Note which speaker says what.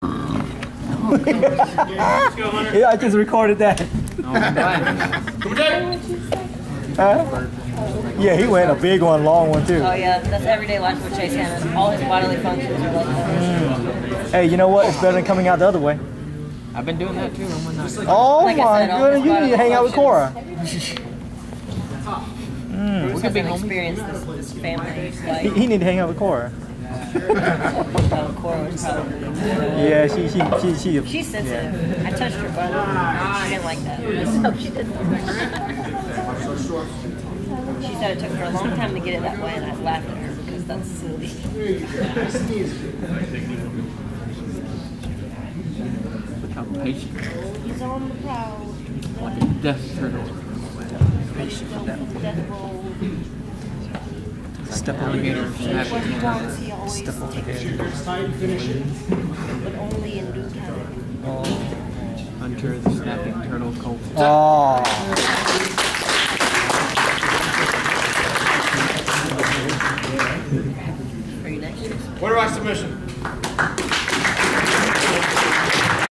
Speaker 1: Yeah, I just recorded that. Yeah, he went a big one, long one too.
Speaker 2: Oh yeah, that's everyday life with Chase Hannon. All his bodily functions are like that.
Speaker 1: Hey, you know what? It's better than coming out the other way.
Speaker 3: I've been doing that too.
Speaker 1: Oh
Speaker 2: Like
Speaker 1: my goodness, you need to hang out with Cora.
Speaker 2: Bruce hasn't experienced this family life.
Speaker 1: He need to hang out with Cora.
Speaker 2: Cora was probably.
Speaker 1: Yeah,
Speaker 2: She's sensitive. Yeah. I touched her butt. She didn't like that. No, she didn't. She said it took her a long time to get it that way, and I laughed at her because that's silly.
Speaker 3: Look how patient.
Speaker 2: He's on the prowl.
Speaker 3: Like a death turtle.
Speaker 1: Patient with that. Step over
Speaker 3: Alligator snapping.
Speaker 1: Step over there.
Speaker 2: But only in due time.
Speaker 3: Hunter the snapping turtle Colvin.
Speaker 1: Oh.
Speaker 2: Very nice.
Speaker 4: Quarterback submission.